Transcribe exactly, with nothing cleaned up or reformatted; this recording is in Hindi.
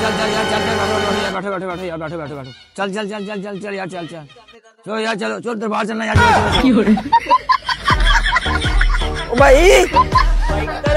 चल चल यार, चल चल, बैठो बैठो बैठो यार, बैठो बैठो बैठो, चल चल चल चल चल चल यार, चल चल, चलो यार, चलो चलो दरबार चलना यार, भाई